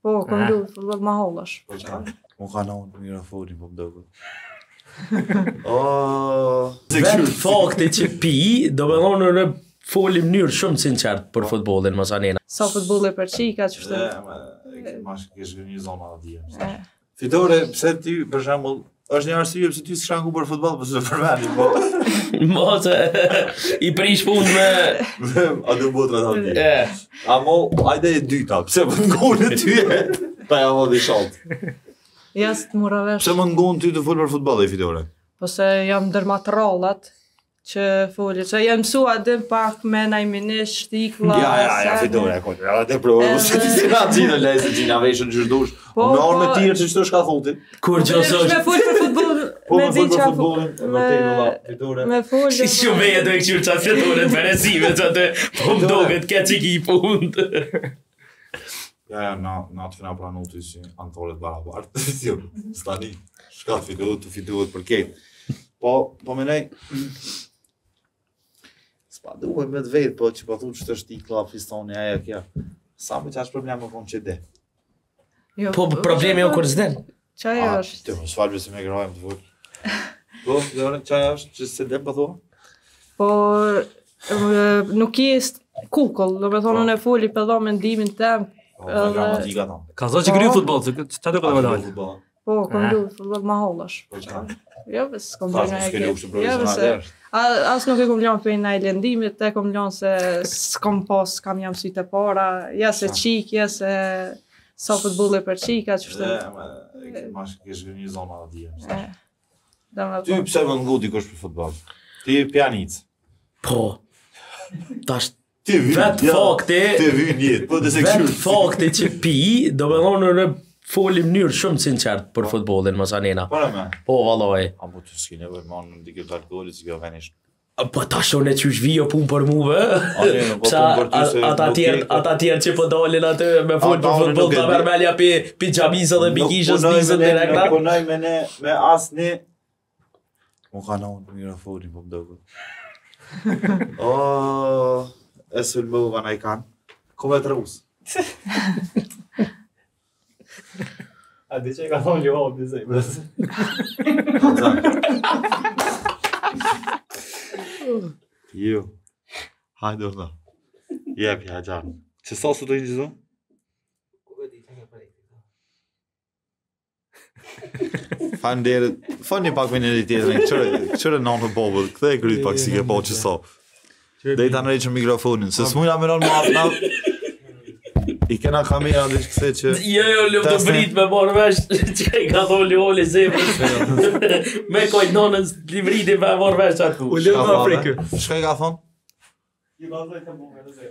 Po, kom luajtur futboll ma hollash. Po çka? Unë ka në unë mikrofoni, po m'dogët. Oh, Vetë fakti që pi, do me thonë në foli mënyrë shumë sinqert për futbollin, mos anena. Sa futbolli për çika, ç'është. Mash ke zgjëni zona atje. Fitore, pse ti për shembull, është një arsye pse ti s'ka ngu për futboll, po s'e përmendi, po. Mos i prish punë me A do botra atje. Amo, hajde e dyta, pse më ngonë ty e? Ta ja vodi shalt. Ja s'të mura vesh. Pse më ngonë ty të fol për futboll e Fitore? Po se jam ndërmat rollat që foli, që jam mësua dhe pak me najminish, shtikla... Ja, Fitore, ja te provoj, se ti si na gjinë lejse, gjina veshën gjërdush. Po me orë me tjerë që qëto shka thotin. kur gjososh. Me fol për futboll, Po me me di fol për qa futbollin, me te valla, Fitore. me fol... Si shumeja do e këqyrë qatë fjetore të veresive që atë po më doket ke që ki punë. Ja, na të fina pranu ty si antoret barabartë. Jo, stani, shka të fituat për ketë. Po menej... S'pa duhe me të vetë, po që pa thu që të shtikla, fistoni, aja kja. Sa me qash problem më konë që de? Po problemi o kur s'den. Qaj është? Të më s'falve se me grajmë të vërë. Po, Leone, qaj është që se de pa thua? Po, nuk jesë kukull, do me thonë në foli për dha mendimin tem. Gramatika ta. Ka zonë që kryu futboll, që do këtë me dalë? Po, kom luajtur futboll ma hollash. Po çka? Jo, ves kom Thash lënë më s'ke luajtur Jo, profesional ves as nuk e kom lënë për ndaj lëndimit, e kom lënë se s'kom pas, kam jam sytë e para, ja se qik, ja se sa futbolli për qika, ç'është. Mash ke zgjëni zona atje. Domethënë, Ty pse më ngu dikush për futboll? Ti pianic. Po. Tash Ti vyn. vetë fakti, Ti vyn jetë, po të se vetë këshur. fakti që pi, do me thonë në foli mënyrë shumë sinqert për futbollin, mos anena. Para me. Po, vallaj. A po të s'ki nevojë më në dikë të alkoolit, s'ki venisht. Po tash unë e qysh vijo punë për muve. Po punë për ty se ata tjerë që po dalin atë me fol për futboll ta vermelja pi xhamisë dhe bikishës nisën direkt. Nuk punoj me ne, me asni. Unë ka në unë mikrofoni, po m'dogët. Oh, e sulmova na i kanë. Kome të rus. A di që e ka thonë një hapë në zemrës. Jo. Hajde orda. Jep, ja gjarë. Që sa su të i gjithu? Falënderit. Fani pak me njëri tjetërin. Qërë në në bobull. Këthe e kryt pak si ke po që sa. Dhe i ta nërej që mikrofonin. Se s'mujna me nënë ma apna. I kena kamera dhe që këse që... Jo, lup të brit me morë vesh që i ka thonë Leoli zemrës. Me kojt nonës livriti me morë vesh qatë ku. U lëmë në Afrikë. Shka i ka thonë? Ju ka thonë të bume në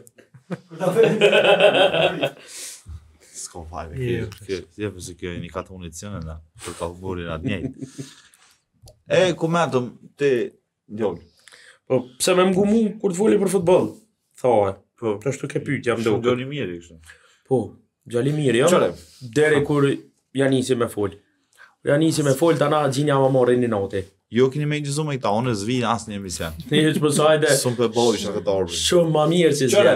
zemrë. S'ko fajme, jepë se kjo e një katë municione na, për ka humorin atë njejtë. Ku metëm, ti, Djoll. Po, pse me mgumu kur të foli për futboll? Thahe. Po, të ashtu ke pyetja më Shumë duket. gjoni mirë i kështë. Po, gjali mirë, jo? Qëre? Deri kur ja nisi me fol. Ja nisi me fol, tana gjinja ma morë një noti. Jo keni me gjëzu me këta, unë zvi asë një emision. Një që pësajde Shumë për boli që në këtë arbër. shumë ma mirë që Qëre?